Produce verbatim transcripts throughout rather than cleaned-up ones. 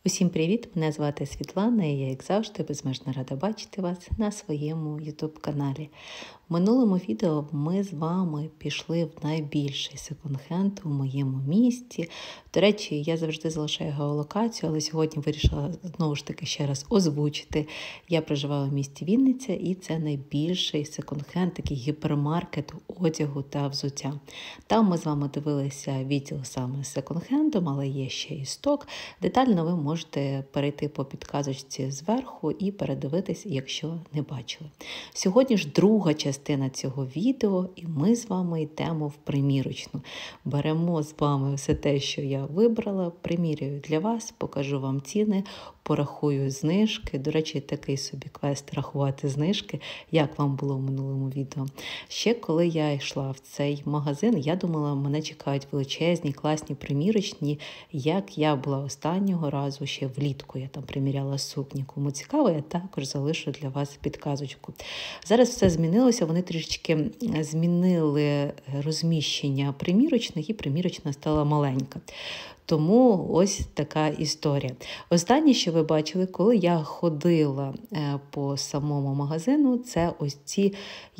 Усім привіт! Мене звати Світлана і я, як завжди, безмежно рада бачити вас на своєму ютуб-каналі. В минулому відео ми з вами пішли в найбільший секонд-хенд у моєму місті. До речі, я завжди залишаю геолокацію, але сьогодні вирішила знову ж таки ще раз озвучити. Я проживаю в місті Вінниця, і це найбільший секонд-хенд, такий гіпермаркет одягу та взуття. Там ми з вами дивилися відділ саме з секонд-хендом, але є ще і сток. Детально ви можете перейти по підказочці зверху і передивитись, якщо не бачили. Сьогодні ж друга частина цього відео, і ми з вами йдемо в примірочну. Беремо з вами все те, що я вибрала, приміряю для вас, покажу вам ціни, порахую знижки. До речі, такий собі квест рахувати знижки, як вам було в минулому відео. Ще коли я йшла в цей магазин, я думала, мене чекають величезні, класні примірочні, як я була останнього разу, ще влітку я там приміряла сукні. Кому цікаво, я також залишу для вас підказочку. Зараз все змінилося, вони трішечки змінили розміщення примірочних, і примірочна стала маленька. Тому ось така історія. Останнє, що ви бачили, коли я ходила по самому магазину, це ось ці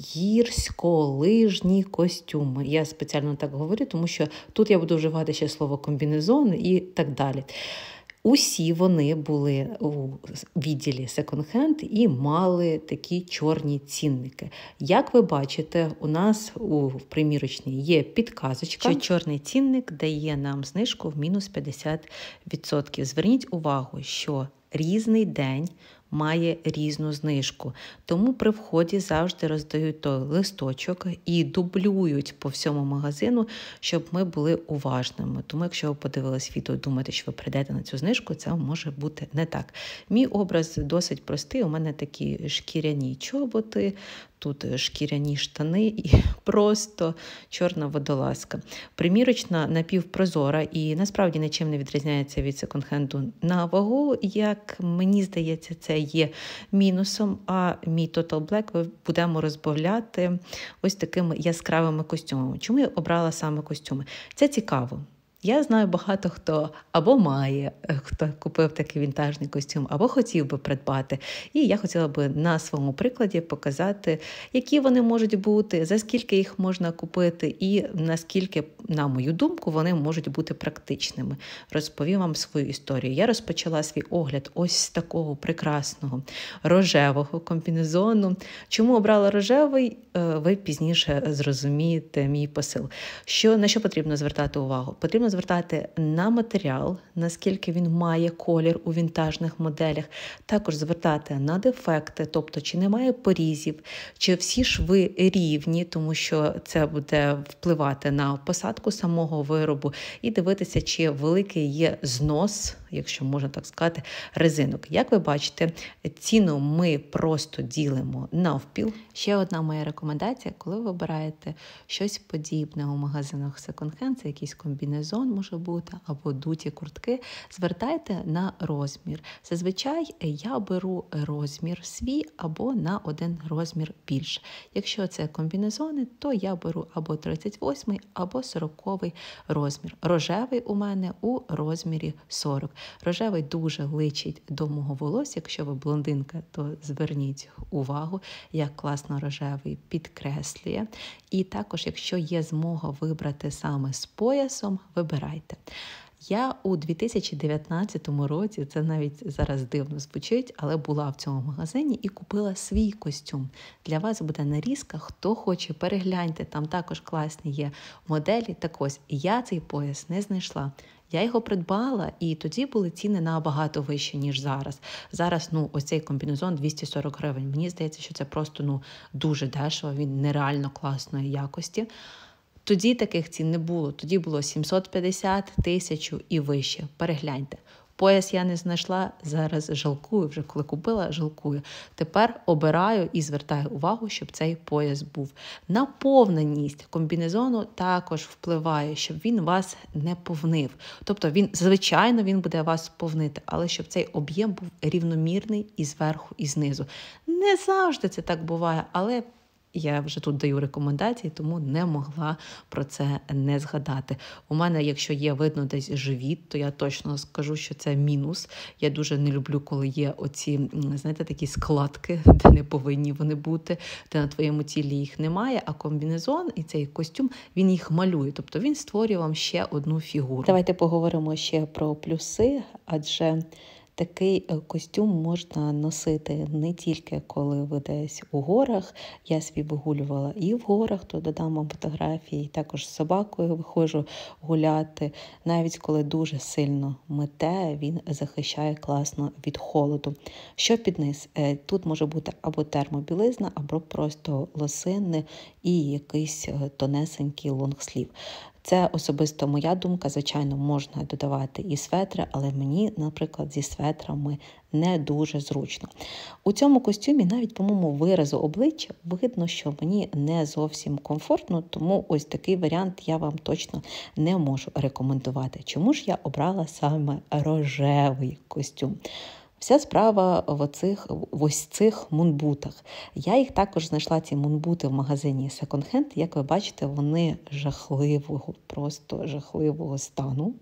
гірськолижні костюми. Я спеціально так говорю, тому що тут я буду вживати ще слово комбінезон і так далі. Усі вони були у відділі секонд-хенд і мали такі чорні цінники. Як ви бачите, у нас у примірочній є підказочка, що чорний цінник дає нам знижку в мінус п'ятдесят відсотків. Зверніть увагу, що різний день має різну знижку. Тому при вході завжди роздають той листочок і дублюють по всьому магазину, щоб ми були уважними. Тому якщо ви подивились відео і думаєте, що ви прийдете на цю знижку, це може бути не так. Мій образ досить простий. У мене такі шкіряні чоботи, тут шкіряні штани і просто чорна водолазка. Примірочна напівпрозора і насправді нічим не відрізняється від секонд-хенду на вагу. Як мені здається, це є мінусом, а мій Total Black будемо розбавляти ось такими яскравими костюмами. Чому я обрала саме костюми? Це цікаво. Я знаю, багато хто або має, хто купив такий вінтажний костюм, або хотів би придбати. І я хотіла би на своєму прикладі показати, які вони можуть бути, за скільки їх можна купити і наскільки, на мою думку, вони можуть бути практичними. Розповім вам свою історію. Я розпочала свій огляд ось з такого прекрасного рожевого комбінезону. Чому обрала рожевий, ви пізніше зрозумієте мій посил. Що, на що потрібно звертати увагу? Потрібно звертати на матеріал, наскільки він має колір у вінтажних моделях, також звертати на дефекти, тобто чи немає порізів, чи всі шви рівні, тому що це буде впливати на посадку самого виробу, і дивитися, чи великий є знос, якщо можна так сказати, резинок. Як ви бачите, ціну ми просто ділимо навпіл. Ще одна моя рекомендація, коли ви вибираєте щось подібне у магазинах секонд-хенд, це якийсь комбінезон може бути, або дуті куртки, звертайте на розмір. Зазвичай я беру розмір свій або на один розмір більше. Якщо це комбінезони, то я беру або тридцять восьмий, або сороковий розмір. Рожевий у мене у розмірі сорок. Рожевий дуже личить до мого волосся. Якщо ви блондинка, то зверніть увагу, як класно рожевий підкреслює. І також, якщо є змога вибрати саме з поясом, вибирайте. Я у дві тисячі дев'ятнадцятому році, це навіть зараз дивно звучить, але була в цьому магазині і купила свій костюм. Для вас буде нарізка, хто хоче, перегляньте, там також класні є моделі. Так ось, я цей пояс не знайшла. Я його придбала, і тоді були ціни набагато вищі, ніж зараз. Зараз, ну, ось цей комбінезон двісті сорок гривень. Мені здається, що це просто, ну, дуже дешево, він нереально класної якості. Тоді таких цін не було. Тоді було сімсот п'ятдесят, тисячу і вище. Перегляньте. Пояс я не знайшла, зараз жалкую, вже коли купила, жалкую. Тепер обираю і звертаю увагу, щоб цей пояс був. Наповненість комбінезону також впливає, щоб він вас не повнив. Тобто, він, звичайно, він буде вас повнити, але щоб цей об'єм був рівномірний і зверху, і знизу. Не завжди це так буває, але я вже тут даю рекомендації, тому не могла про це не згадати. У мене, якщо є видно десь живіт, то я точно скажу, що це мінус. Я дуже не люблю, коли є оці, знаєте, такі складки, де не повинні вони бути, де на твоєму тілі їх немає, а комбінезон і цей костюм, він їх малює. Тобто він створює вам ще одну фігуру. Давайте поговоримо ще про плюси, адже такий костюм можна носити не тільки коли ви десь у горах. Я свій вигулювала і в горах, то додам вам фотографії, також з собакою виходжу гуляти. Навіть коли дуже сильно мете, він захищає класно від холоду. Що під низ? Тут може бути або термобілизна, або просто лосини і якийсь тонесенький лонгслів. Це особисто моя думка, звичайно, можна додавати і светри, але мені, наприклад, зі светрами не дуже зручно. У цьому костюмі навіть по моєму виразу обличчя видно, що мені не зовсім комфортно, тому ось такий варіант я вам точно не можу рекомендувати. Чому ж я обрала саме рожевий костюм? Вся справа в, оцих, в ось цих мунбутах. Я їх також знайшла, ці мунбути, в магазині Second Hand. Як ви бачите, вони жахливого, просто жахливого стану.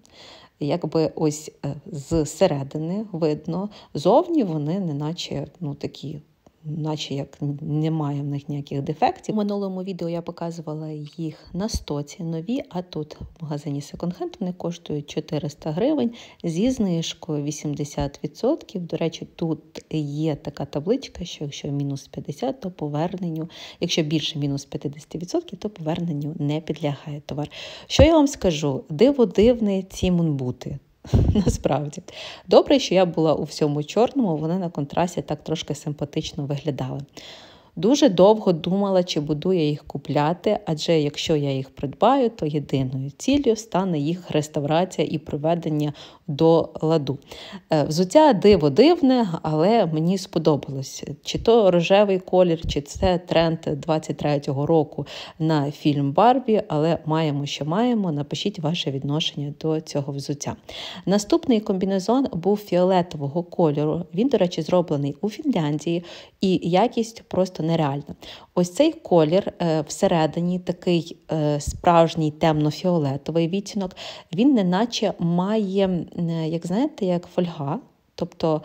Якби ось зсередини видно, зовні вони неначе, ну, такі, наче як немає в них ніяких дефектів. У минулому відео я показувала їх на стоці нові, а тут в магазині Second Hand вони коштують чотириста гривень зі знижкою вісімдесят відсотків. До речі, тут є така табличка, що якщо мінус п'ятдесят, то поверненню, якщо більше мінус п'ятдесят відсотків, то поверненню не підлягає товар. Що я вам скажу? Диво дивне ці мунбути. Насправді. Добре, що я була у всьому чорному, вони на контрасті так трошки симпатично виглядали. Дуже довго думала, чи буду я їх купляти, адже якщо я їх придбаю, то єдиною ціллю стане їх реставрація і приведення до ладу. Взуття диво дивне, але мені сподобалось. Чи то рожевий колір, чи це тренд двадцять третього року на фільм «Барбі», але маємо, що маємо. Напишіть ваше відношення до цього взуття. Наступний комбінезон був фіолетового кольору. Він, до речі, зроблений у Фінляндії, і якість просто нереальна. Ось цей колір е, всередині, такий е, справжній темно-фіолетовий відтінок, він неначе має, е, як знаєте, як фольга, тобто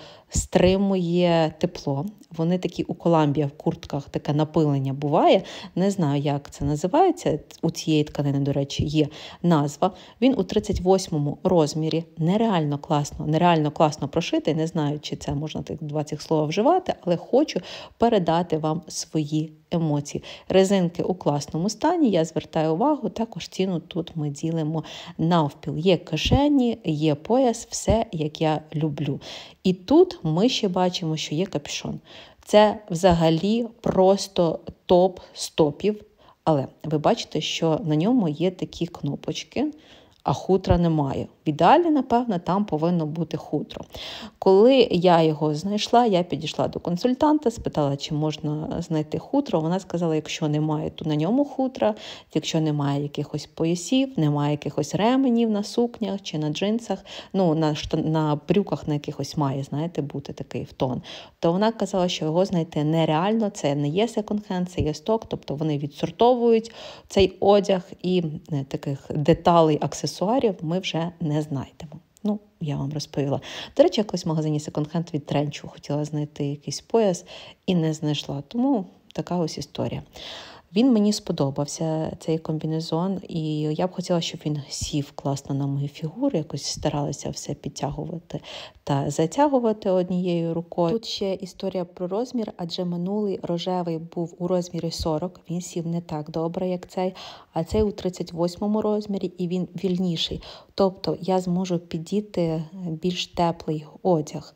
стримує тепло. Вони такі у Коламбія в куртках, таке напилення буває. Не знаю, як це називається. У цієї тканини, до речі, є назва. Він у тридцять восьмому розмірі. Нереально класно, нереально класно прошитий. Не знаю, чи це можна так два цих слова вживати, але хочу передати вам свої емоції. Резинки у класному стані, я звертаю увагу, також ціну тут ми ділимо навпіл. Є кишені, є пояс, все, як я люблю. І тут ми ще бачимо, що є капюшон. Це взагалі просто топ з топів, але ви бачите, що на ньому є такі кнопочки, а хутра немає. В ідеалі, напевно, там повинно бути хутро. Коли я його знайшла, я підійшла до консультанта, спитала, чи можна знайти хутро. Вона сказала, якщо немає, то на ньому хутра, якщо немає якихось поясів, немає якихось ременів на сукнях чи на джинсах, ну, на, штан... на брюках на якихось має, знаєте, бути такий в тон, то вона казала, що його знайти нереально, це не є секонд-хенд, це є сток, тобто вони відсортовують цей одяг і таких деталей, аксесуарів ми вже не знайдемо. Ну, я вам розповіла. До речі, якось в магазині секонд-хенд від тренчу хотіла знайти якийсь пояс і не знайшла. Тому така ось історія. Він мені сподобався, цей комбінезон, і я б хотіла, щоб він сів класно на мою фігуру, якось старалася все підтягувати та затягувати однією рукою. Тут ще історія про розмір, адже минулий рожевий був у розмірі сорок, він сів не так добре, як цей, а цей у тридцять восьмому розмірі, і він вільніший. Тобто я зможу підіти більш теплий одяг.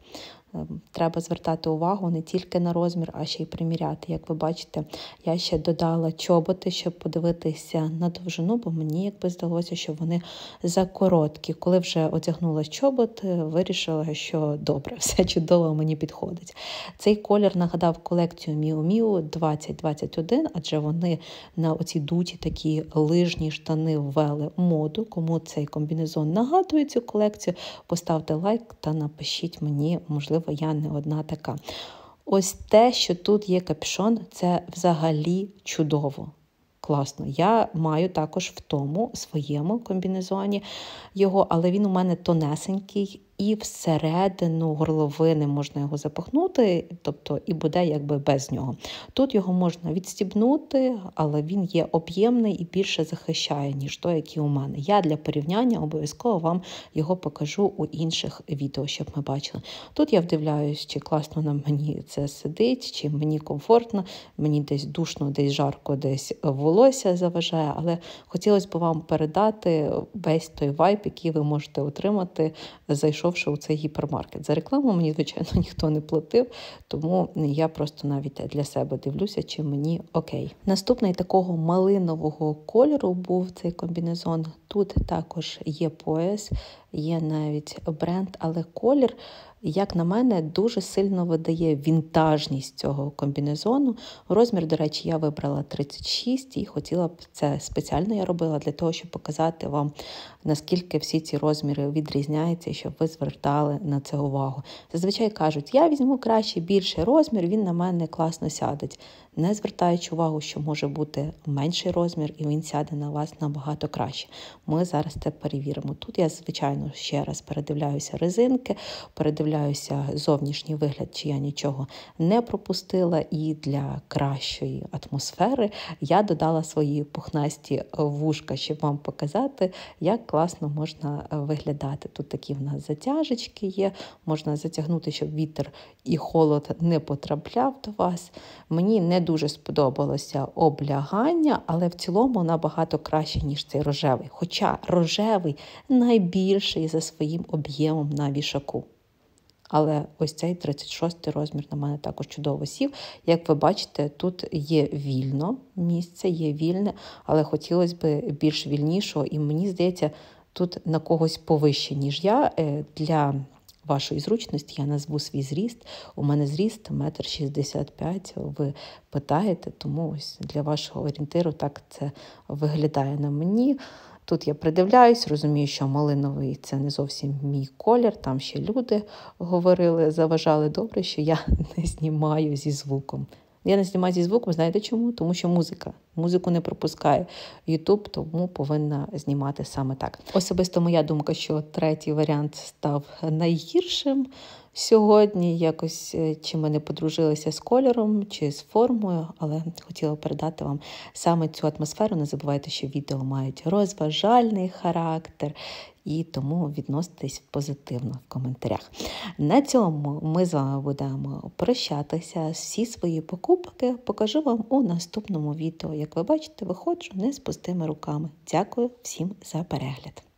Треба звертати увагу не тільки на розмір, а ще й приміряти. Як ви бачите, я ще додала чоботи, щоб подивитися на довжину, бо мені якби здалося, що вони закороткі. Коли вже одягнула чоботи, вирішила, що добре, все чудово мені підходить. Цей колір нагадав колекцію Miu Miu двадцять двадцять один, адже вони на оці дуті такі лижні штани ввели моду. Кому цей комбінезон нагадує цю колекцію, поставте лайк та напишіть мені, можливо, я не одна така. Ось те, що тут є капюшон, це взагалі чудово. Класно. Я маю також в тому своєму комбінезоні його, але він у мене тонесенький, і всередину горловини можна його запахнути, тобто і буде якби без нього. Тут його можна відстібнути, але він є об'ємний і більше захищає, ніж той, який у мене. Я для порівняння обов'язково вам його покажу у інших відео, щоб ми бачили. Тут я вдивляюсь, чи класно на мені це сидить, чи мені комфортно, мені десь душно, десь жарко, десь волосся заважає, але хотілося б вам передати весь той вайб, який ви можете отримати, зайшовши у цей гіпермаркет. За рекламу мені, звичайно, ніхто не платив, тому я просто навіть для себе дивлюся, чи мені окей. Наступний такого малинового кольору був цей комбінезон. Тут також є пояс, є навіть бренд, але колір, як на мене, дуже сильно видає вінтажність цього комбінезону. Розмір, до речі, я вибрала тридцять шість і хотіла б, це спеціально я робила для того, щоб показати вам, наскільки всі ці розміри відрізняються, і щоб ви звертали на це увагу. Зазвичай кажуть, я візьму краще більший розмір, він на мене класно сяде. Не звертаючи увагу, що може бути менший розмір, і він сяде на вас набагато краще. Ми зараз це перевіримо. Тут я, звичайно, ще раз передивляюся резинки, передивляюся зовнішній вигляд, чи я нічого не пропустила, і для кращої атмосфери я додала свої пухнасті вушка, щоб вам показати, як класно можна виглядати. Тут такі в нас затяжечки є, можна затягнути, щоб вітер і холод не потрапляв до вас. Мені не дуже сподобалося облягання, але в цілому набагато краще, ніж цей рожевий. Хоча рожевий найбільший за своїм об'ємом на вішаку. Але ось цей тридцять шостий розмір на мене також чудово сів. Як ви бачите, тут є вільно місце, є вільне, але хотілося б більш вільнішого. І мені здається, тут на когось повище, ніж я. Для вашої зручності я назву свій зріст. У мене зріст метр шістдесят п'ять, ви питаєте, тому ось для вашого орієнтиру так це виглядає на мені. Тут я придивляюсь, розумію, що малиновий – це не зовсім мій колір, там ще люди говорили, заважали. Добре, що я не знімаю зі звуком. Я не знімаю зі звуком, знаєте чому? Тому що музика. Музику не пропускає YouTube, тому повинна знімати саме так. Особисто моя думка, що третій варіант став найгіршим сьогодні. Якось чи ми не подружилися з кольором, чи з формою, але хотіла передати вам саме цю атмосферу. Не забувайте, що відео мають розважальний характер, і тому відноситесь позитивно в коментарях. На цьому ми з вами будемо прощатися. Всі свої покупки покажу вам у наступному відео. Як ви бачите, виходжу не з пустими руками. Дякую всім за перегляд.